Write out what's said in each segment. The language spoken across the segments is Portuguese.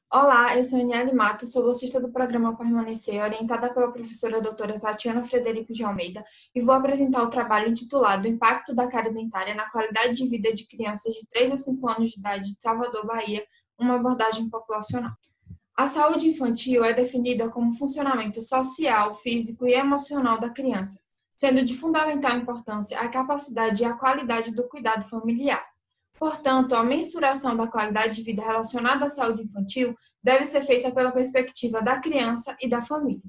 Olá, eu sou Aniele Matos, sou bolsista do programa Permanecer, orientada pela professora doutora Tatiana Frederico de Almeida, e vou apresentar o trabalho intitulado O Impacto da Cárie Dentária na Qualidade de Vida de Crianças de 3 a 5 anos de idade de Salvador, Bahia, uma abordagem populacional. A saúde infantil é definida como funcionamento social, físico e emocional da criança, sendo de fundamental importância a capacidade e a qualidade do cuidado familiar. Portanto, a mensuração da qualidade de vida relacionada à saúde infantil deve ser feita pela perspectiva da criança e da família.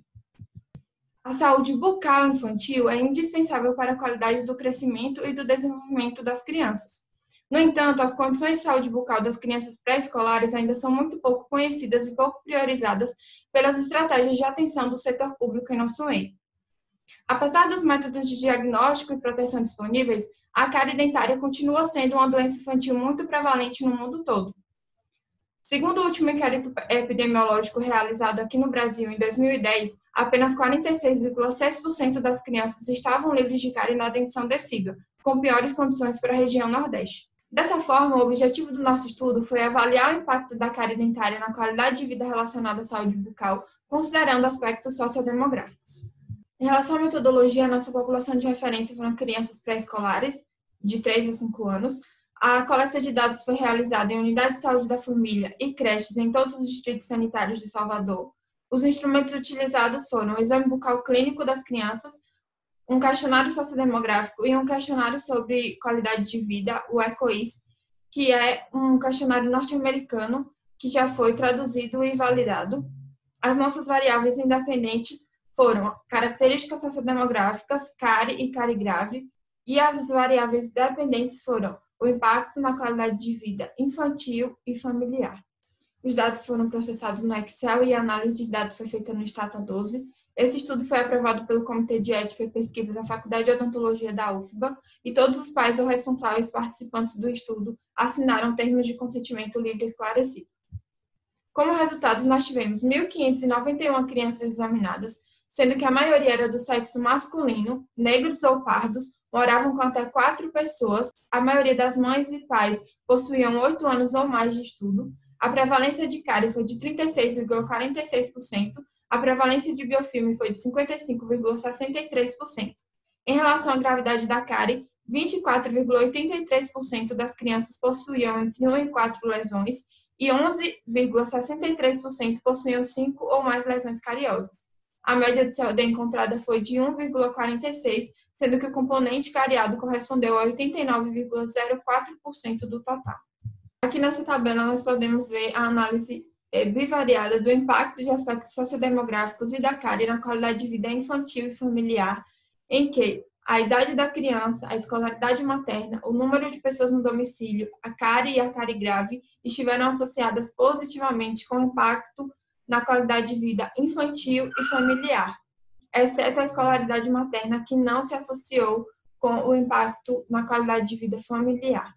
A saúde bucal infantil é indispensável para a qualidade do crescimento e do desenvolvimento das crianças. No entanto, as condições de saúde bucal das crianças pré-escolares ainda são muito pouco conhecidas e pouco priorizadas pelas estratégias de atenção do setor público em nosso meio. Apesar dos métodos de diagnóstico e proteção disponíveis, a cárie dentária continua sendo uma doença infantil muito prevalente no mundo todo. Segundo o último inquérito epidemiológico realizado aqui no Brasil em 2010, apenas 46,6% das crianças estavam livres de cárie na dentição decídua, com piores condições para a região Nordeste. Dessa forma, o objetivo do nosso estudo foi avaliar o impacto da cárie dentária na qualidade de vida relacionada à saúde bucal, considerando aspectos sociodemográficos. Em relação à metodologia, a nossa população de referência foram crianças pré-escolares, de 3 a 5 anos. A coleta de dados foi realizada em unidades de saúde da família e creches em todos os distritos sanitários de Salvador. Os instrumentos utilizados foram o exame bucal clínico das crianças, um questionário sociodemográfico e um questionário sobre qualidade de vida, o ECOIS, que é um questionário norte-americano que já foi traduzido e validado. As nossas variáveis independentes foram características sociodemográficas, cárie e cárie grave, e as variáveis dependentes foram o impacto na qualidade de vida infantil e familiar. Os dados foram processados no Excel e a análise de dados foi feita no Stata 12. Esse estudo foi aprovado pelo Comitê de Ética e Pesquisa da Faculdade de Odontologia da UFBA e todos os pais ou responsáveis participantes do estudo assinaram termos de consentimento livre e esclarecido. Como resultado, nós tivemos 1.591 crianças examinadas, sendo que a maioria era do sexo masculino, negros ou pardos, moravam com até 4 pessoas, a maioria das mães e pais possuíam 8 anos ou mais de estudo, a prevalência de cárie foi de 36,46%, a prevalência de biofilme foi de 55,63%. Em relação à gravidade da cárie, 24,83% das crianças possuíam entre 1 e 4 lesões e 11,63% possuíam 5 ou mais lesões cariosas. A média de COD encontrada foi de 1,46, sendo que o componente cariado correspondeu a 89,04% do total. Aqui nessa tabela nós podemos ver a análise bivariada do impacto de aspectos sociodemográficos e da cárie na qualidade de vida infantil e familiar, em que a idade da criança, a escolaridade materna, o número de pessoas no domicílio, a cárie e a cárie grave estiveram associadas positivamente com o impacto na qualidade de vida infantil e familiar, exceto a escolaridade materna, que não se associou com o impacto na qualidade de vida familiar.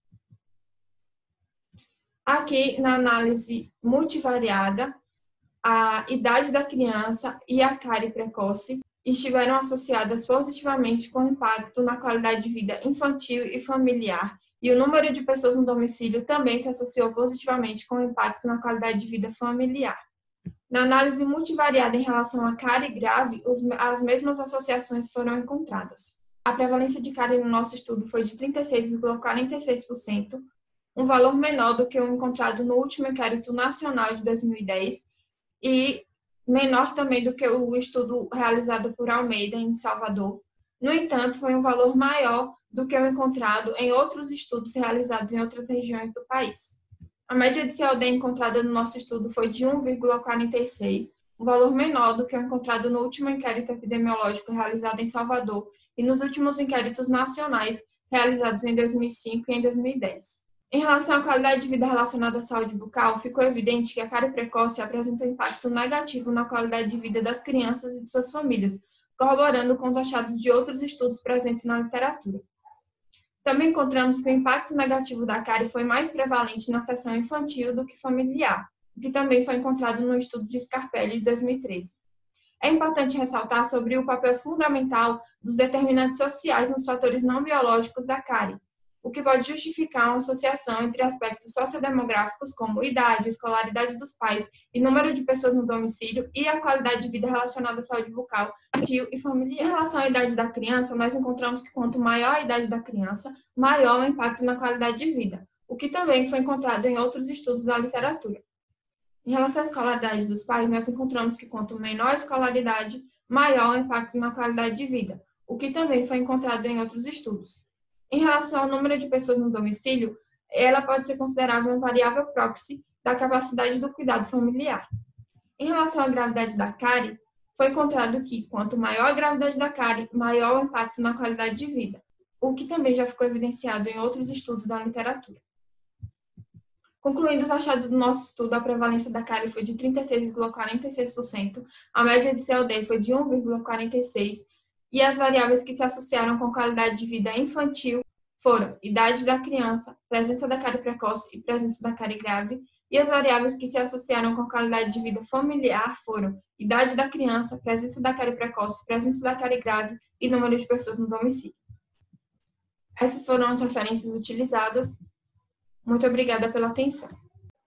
Aqui, na análise multivariada, a idade da criança e a cárie precoce estiveram associadas positivamente com o impacto na qualidade de vida infantil e familiar, e o número de pessoas no domicílio também se associou positivamente com o impacto na qualidade de vida familiar. Na análise multivariada em relação à cárie grave, as mesmas associações foram encontradas. A prevalência de cárie no nosso estudo foi de 36,46%, um valor menor do que o encontrado no último inquérito nacional de 2010 e menor também do que o estudo realizado por Almeida em Salvador. No entanto, foi um valor maior do que o encontrado em outros estudos realizados em outras regiões do país. A média de COD encontrada no nosso estudo foi de 1,46, um valor menor do que o encontrado no último inquérito epidemiológico realizado em Salvador e nos últimos inquéritos nacionais realizados em 2005 e em 2010. Em relação à qualidade de vida relacionada à saúde bucal, ficou evidente que a cárie precoce apresenta um impacto negativo na qualidade de vida das crianças e de suas famílias, corroborando com os achados de outros estudos presentes na literatura. Também encontramos que o impacto negativo da cárie foi mais prevalente na seção infantil do que familiar, o que também foi encontrado no estudo de Scarpelli de 2013. É importante ressaltar sobre o papel fundamental dos determinantes sociais nos fatores não biológicos da cárie. o que pode justificar uma associação entre aspectos sociodemográficos como idade, escolaridade dos pais e número de pessoas no domicílio e a qualidade de vida relacionada à saúde bucal, infantil e familiar. Em relação à idade da criança, nós encontramos que quanto maior a idade da criança, maior o impacto na qualidade de vida, o que também foi encontrado em outros estudos da literatura. Em relação à escolaridade dos pais, nós encontramos que quanto menor a escolaridade, maior o impacto na qualidade de vida, o que também foi encontrado em outros estudos. Em relação ao número de pessoas no domicílio, ela pode ser considerada uma variável proxy da capacidade do cuidado familiar. Em relação à gravidade da cárie, foi encontrado que quanto maior a gravidade da cárie, maior o impacto na qualidade de vida, o que também já ficou evidenciado em outros estudos da literatura. Concluindo os achados do nosso estudo, a prevalência da cárie foi de 36,46%, a média de CLD foi de 1,46%, e as variáveis que se associaram com qualidade de vida infantil foram idade da criança, presença da cárie precoce e presença da cárie grave, e as variáveis que se associaram com qualidade de vida familiar foram idade da criança, presença da cárie precoce, presença da cárie grave e número de pessoas no domicílio. Essas foram as referências utilizadas. Muito obrigada pela atenção.